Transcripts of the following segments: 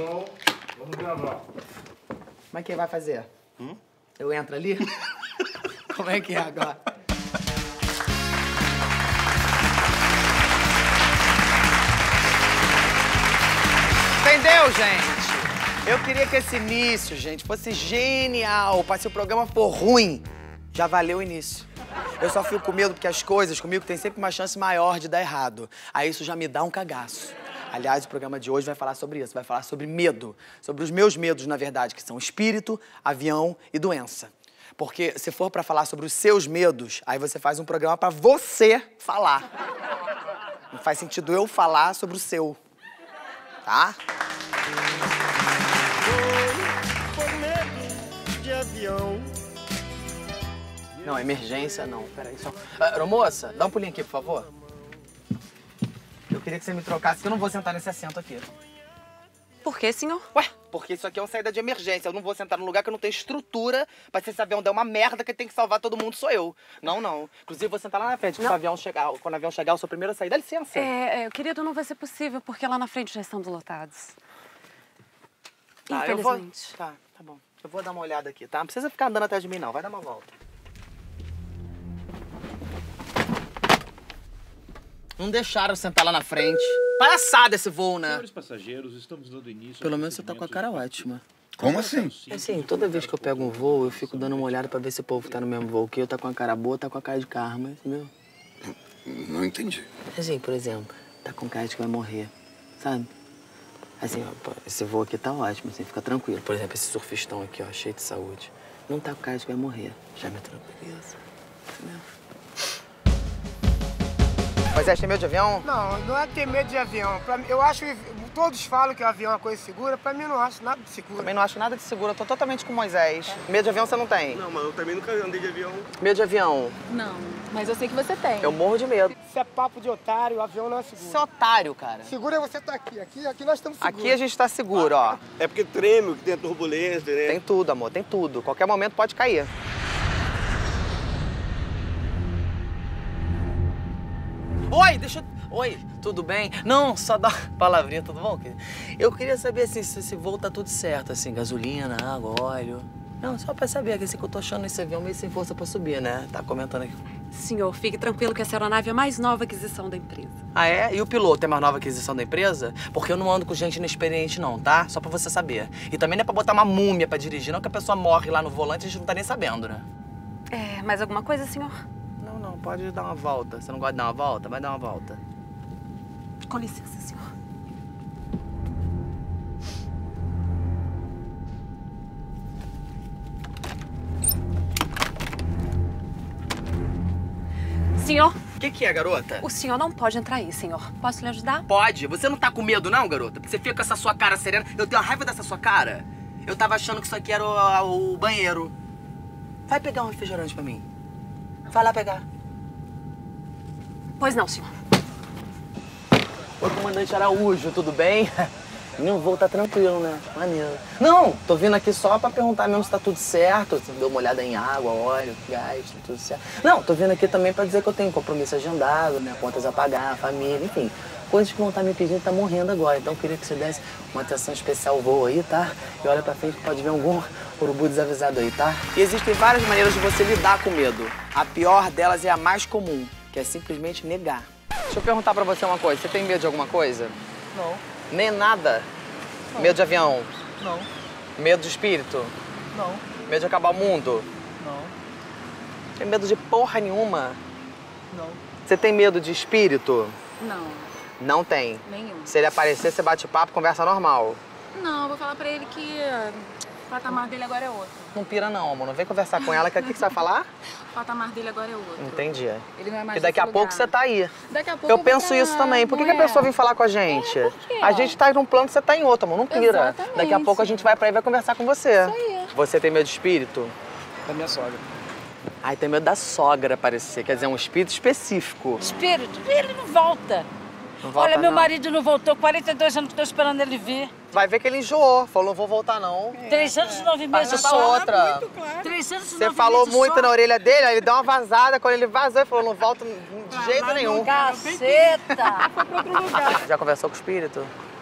Bom, vamos gravar. Como é que vai fazer? Eu entro ali? Como é que é agora? Entendeu, gente? Eu queria que esse início, gente, fosse genial. Mas se o programa for ruim, já valeu o início. Eu só fico com medo porque as coisas comigo têm sempre uma chance maior de dar errado. Aí isso já me dá um cagaço. Aliás, o programa de hoje vai falar sobre isso. Vai falar sobre medo. Sobre os meus medos, na verdade, que são espírito, avião e doença. Porque se for pra falar sobre os seus medos, aí você faz um programa pra você falar. Não faz sentido eu falar sobre o seu. Tá? Com medo de avião. Não, emergência não. Peraí, só... moça, dá um pulinho aqui, por favor. Eu queria que você me trocasse, que eu não vou sentar nesse assento aqui. Por quê, senhor? Ué, porque isso aqui é uma saída de emergência. Eu não vou sentar num lugar que eu não tenho estrutura pra se esse avião der uma merda que tem que salvar todo mundo, sou eu. Não, não. Inclusive, vou sentar lá na frente. Quando o avião chegar, eu sou o primeiro a sair. Dá licença. Querido, não vai ser possível, porque lá na frente já estamos lotados. Tá, Infelizmente. Tá bom. Eu vou dar uma olhada aqui, tá? Não precisa ficar andando atrás de mim, não. Vai dar uma volta. Não deixaram eu sentar lá na frente. Palhaçada esse voo, né? Senhores passageiros, estamos dando início... Pelo menos você tá com a cara ótima. Como assim? Assim, toda vez que eu pego um voo, eu fico dando uma olhada pra ver se o povo tá no mesmo voo que eu, tá com a cara boa, tá com a cara de karma, entendeu? Não entendi. Assim, por exemplo, tá com cara de que vai morrer, sabe? Assim, ó, pô, esse voo aqui tá ótimo, assim, fica tranquilo. Por exemplo, esse surfistão aqui, ó, cheio de saúde. Não tá com cara de que vai morrer. Já me tranquiliza, entendeu? Mas é, tem medo de avião? Não, não é ter medo de avião. Eu acho que todos falam que o avião é uma coisa segura, pra mim eu não acho nada de seguro. Também não acho nada de seguro, eu tô totalmente com o Moisés. Medo de avião você não tem? Não, mas eu também nunca andei de avião. Medo de avião? Não, mas eu sei que você tem. Eu morro de medo. Isso é papo de otário, o avião não é seguro. Você é otário, cara. Seguro é você estar aqui. Aqui nós estamos seguros. Aqui a gente tá seguro, ó. É porque treme, que tem turbulência, né? Tem tudo, amor, tem tudo. Qualquer momento pode cair. Oi, deixa eu... Oi, tudo bem? Não, só dá uma palavrinha, tudo bom? Eu queria saber, assim, se esse voo tá tudo certo, assim, gasolina, água, óleo. Não, só pra saber, que assim, que eu tô achando esse avião meio sem força pra subir, né? Tá comentando aqui. Senhor, fique tranquilo que essa aeronave é a mais nova aquisição da empresa. Ah, é? E o piloto é a mais nova aquisição da empresa? Porque eu não ando com gente inexperiente, não, tá? Só pra você saber. E também não é pra botar uma múmia pra dirigir, não, que a pessoa morre lá no volante e a gente não tá nem sabendo, né? É, mais alguma coisa, senhor? Não, pode dar uma volta. Você não gosta de dar uma volta? Vai dar uma volta. Com licença, senhor. Senhor, O que é, garota? o senhor não pode entrar aí, senhor. Posso lhe ajudar? Pode. Você não tá com medo, não, garota? Porque você fica com essa sua cara serena. Eu tenho a raiva dessa sua cara. Eu tava achando que isso aqui era o banheiro. Vai pegar um refrigerante pra mim. Vai lá pegar. Pois não, senhor. Oi, comandante Araújo, tudo bem? Meu voo tá tranquilo, né? Maneiro. Não, tô vindo aqui só pra perguntar mesmo se tá tudo certo. Se deu uma olhada em água, óleo, gás, tá tudo certo. Não, tô vindo aqui também pra dizer que eu tenho compromisso agendado, né? Contas a pagar, família, enfim. Coisas que vão estar me pedindo, tá morrendo agora. Então eu queria que você desse uma atenção especial ao voo aí, tá? E olha pra frente que pode ver algum urubu desavisado aí, tá? E existem várias maneiras de você lidar com medo. A pior delas é a mais comum, que é simplesmente negar. Deixa eu perguntar pra você uma coisa. Você tem medo de alguma coisa? Não. Nem nada? Não. Medo de avião? Não. Medo de espírito? Não. Medo de acabar o mundo? Não. Tem medo de porra nenhuma? Não. Você tem medo de espírito? Não, Não tem. nenhum. Se ele aparecer, você bate papo, conversa normal. Não, eu vou falar pra ele que o patamar dele agora é outro. Não pira não, amor. Não vem conversar com ela, que o que você vai falar? O patamar dele agora é outro. Entendi. Ele não é mais Porque daqui a desse pouco lugar. você tá aí. Daqui a pouco Eu vou penso pra isso lá, também. Por que, não que a pessoa é? vem falar com a gente? Por quê? A gente tá num plano, você tá em outro, amor. Não pira. Exatamente. Daqui a pouco a gente vai pra aí e vai conversar com você. Isso aí. Você tem medo de espírito? Da minha sogra. Ai, tem medo da sogra aparecer. Quer dizer, um espírito específico. Espírito, ele não volta. Não volta, Olha, meu não. marido não voltou, 42 anos que estou esperando ele vir. Vai ver que ele enjoou. Falou, não vou voltar, não. 3 anos e 9 meses Passa pra só. outra. 3 anos e 9 Você meses falou muito só. na orelha dele, aí ele deu uma vazada. Quando ele vazou, ele falou, não volto de jeito nenhum. Caceta! Já conversou com o espírito?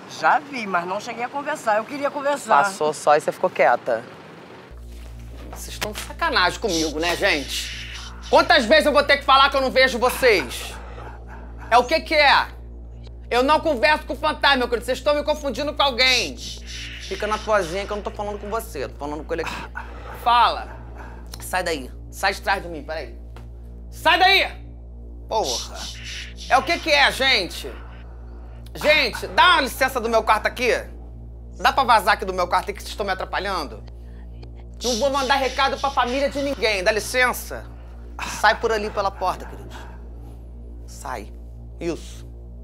Já vi, mas não cheguei a conversar. Eu queria conversar. Passou só e você ficou quieta. Vocês estão de sacanagem comigo, né, gente? Quantas vezes eu vou ter que falar que eu não vejo vocês? É o que é? Eu não converso com o fantasma, meu querido. Vocês estão me confundindo com alguém. Fica na tuazinha que eu não tô falando com você. Tô falando com ele aqui. Fala. Sai daí. Sai de trás de mim, peraí. Sai daí! Porra. É o que é, gente? Gente, dá uma licença do meu quarto aqui. Dá pra vazar aqui do meu quarto aqui que vocês estão me atrapalhando? Não vou mandar recado pra família de ninguém. Dá licença. Sai por ali pela porta, querido. Sai. Isso.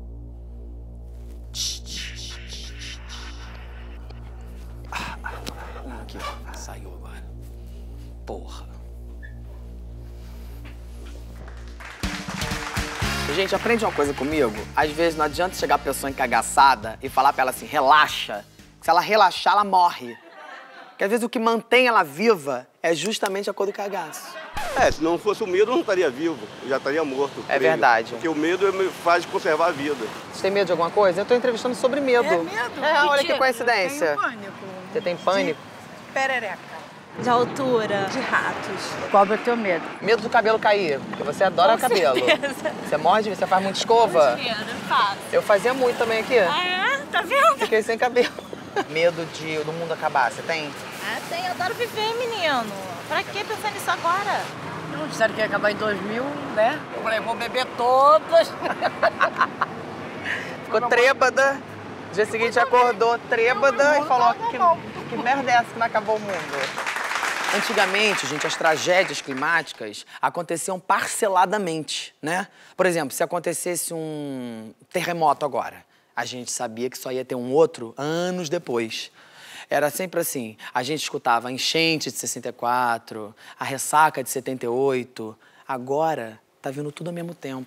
Aqui, saiu agora. Porra. Gente, aprende uma coisa comigo. Às vezes não adianta chegar a pessoa encagaçada e falar pra ela assim, relaxa. Se ela relaxar, ela morre. Porque às vezes o que mantém ela viva é justamente a cor do cagaço. Se não fosse o medo, eu não estaria vivo. Eu já estaria morto. É verdade. Porque o medo me faz conservar a vida. Você tem medo de alguma coisa? Eu tô entrevistando sobre medo. É medo? É, olha que coincidência. Eu tenho pânico. Você tem pânico? Perereca. De altura, de ratos. Qual é o teu medo? Medo do cabelo cair, porque você adora cabelo. Você morde, você faz muita escova? Faço. Eu fazia muito também aqui. Ah, tá vendo? Fiquei sem cabelo. Medo do mundo acabar, você tem? Ah, tem. Eu adoro viver, menino. Pra que pensar nisso agora? Não disseram que ia acabar em 2000, né? Eu falei, vou beber todas. Ficou trêbada. No dia seguinte acordou trêbada e falou que merda é essa que não acabou o mundo? Antigamente, gente, as tragédias climáticas aconteciam parceladamente, né? Por exemplo, se acontecesse um terremoto agora, a gente sabia que só ia ter um outro anos depois. Era sempre assim, a gente escutava a enchente de 64, a ressaca de 78, agora tá vindo tudo ao mesmo tempo.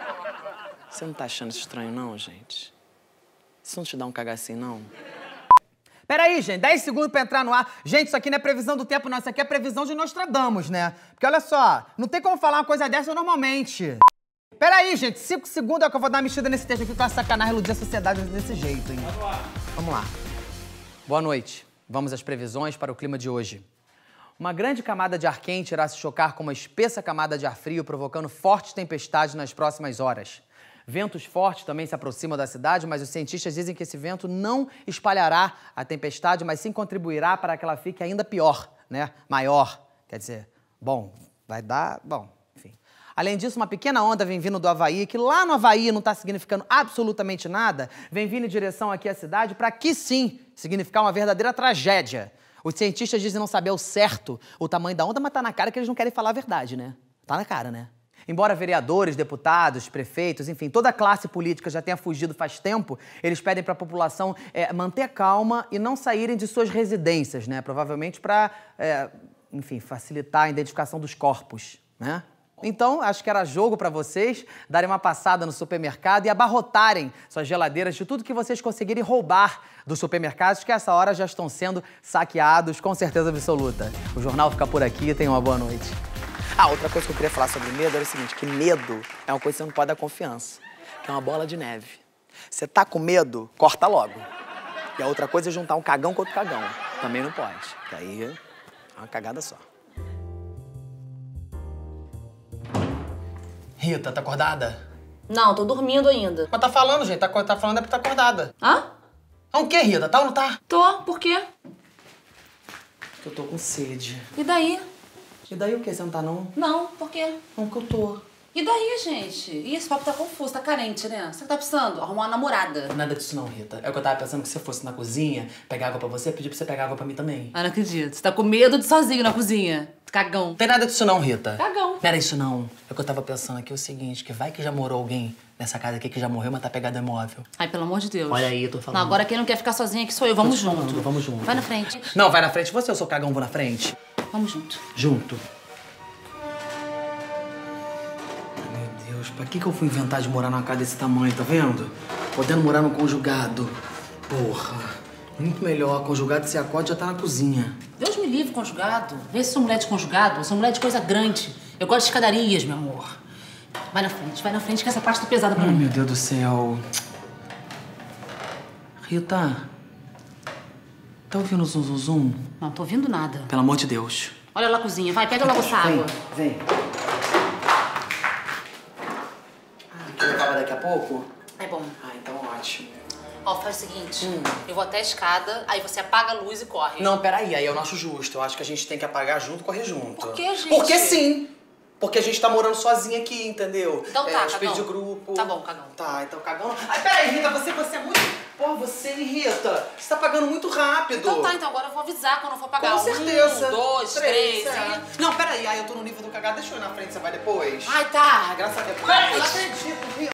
Você não tá achando isso estranho, não, gente? Isso não te dá um cagacinho, não? Peraí, gente, 10 segundos pra entrar no ar. Gente, isso aqui não é previsão do tempo, não. Isso aqui é previsão de Nostradamus, né? Porque olha só, não tem como falar uma coisa dessa normalmente. Peraí, gente, 5 segundos é que eu vou dar uma mexida nesse texto aqui com a sacanagem iludir a sociedade desse jeito, hein? Vamos lá. Boa noite. Vamos às previsões para o clima de hoje. Uma grande camada de ar quente irá se chocar com uma espessa camada de ar frio, provocando fortes tempestades nas próximas horas. Ventos fortes também se aproximam da cidade, mas os cientistas dizem que esse vento não espalhará a tempestade, mas sim contribuirá para que ela fique ainda pior, né? Maior. Quer dizer, bom, vai dar... Bom, enfim. Além disso, uma pequena onda vem vindo do Havaí, que lá no Havaí não está significando absolutamente nada, vem vindo em direção aqui à cidade para aqui sim significar uma verdadeira tragédia. Os cientistas dizem não saber ao certo o tamanho da onda, mas tá na cara que eles não querem falar a verdade, né? Tá na cara, né? Embora vereadores, deputados, prefeitos, enfim, toda a classe política já tenha fugido faz tempo, eles pedem para a população manter a calma e não saírem de suas residências, né? Provavelmente para, enfim, facilitar a identificação dos corpos, né? Então, acho que era jogo para vocês darem uma passada no supermercado e abarrotarem suas geladeiras de tudo que vocês conseguirem roubar dos supermercados, que a essa hora já estão sendo saqueados, com certeza absoluta. O jornal fica por aqui, tenham uma boa noite. Outra coisa que eu queria falar sobre medo era o seguinte, que medo é uma coisa que você não pode dar confiança, que é uma bola de neve. Você tá com medo, corta logo. E a outra coisa é juntar um cagão com outro cagão. Também não pode, que aí é uma cagada só. Rita, tá acordada? Não, tô dormindo ainda. Mas tá falando, gente, tá falando é porque tá acordada. Hã? O quê, Rita? Tá ou não tá? Tô, por quê? Porque eu tô com sede. E daí? E daí o quê? Você não tá, não? Não, por quê? Não, que eu tô. E daí, gente? Ih, esse papo tá confuso, tá carente, né? Você tá precisando arrumar uma namorada. Nada disso não, Rita. É o que eu tava pensando, que se eu fosse na cozinha, pegar água pra você, pedir pra você pegar água pra mim também. Ah, não acredito. Você tá com medo de ir sozinho na cozinha. Cagão. Não tem nada disso não, Rita. Cagão. Não era isso não. É o que eu tava pensando aqui, é o seguinte, que vai que já morou alguém nessa casa aqui que já morreu, mas tá pegado imóvel. Ai, pelo amor de Deus. Olha aí, eu tô falando. Não, agora quem não quer ficar sozinha aqui sou eu. Vamos junto. Falando, vamos junto. Vai na frente. Não, vai na frente você, eu sou cagão, vou na frente. Vamos junto. Junto. Pra que eu fui inventar de morar numa casa desse tamanho, tá vendo? Podendo morar num conjugado. Porra, muito melhor. Conjugado, você acorda e já tá na cozinha. Deus me livre, conjugado. Vê se sou mulher de conjugado. Eu sou mulher de coisa grande. Eu gosto de escadarias, meu amor. Vai na frente, que essa parte tá pesada pra mim. Meu Deus do céu. Rita, tá ouvindo o zum, zum, zum? Não, tô ouvindo nada. Pelo amor de Deus. Olha lá a cozinha, vai, pega logo essa água. Vem. Quer levar daqui a pouco? É bom. Ah, então ótimo. Ó, faz o seguinte, eu vou até a escada, aí você apaga a luz e corre. Não, peraí, aí eu não acho justo. Eu acho que a gente tem que apagar junto e correr junto. Por que, gente? Porque sim. Porque a gente tá morando sozinha aqui, entendeu? Então tá, espírito cagão. de grupo. Tá bom, cagão. Tá, então cagão. Ai, peraí, Rita, você é muito... Pô, você, Rita, você tá pagando muito rápido. Então tá, então agora eu vou avisar quando eu for pagar. Com certeza. 1, 2, 3 e... Não, peraí, eu tô no nível do cagado. Deixa eu ir na frente, você vai depois? Ai, tá. Graças a Deus. Vai. Eu não acredito, Rita.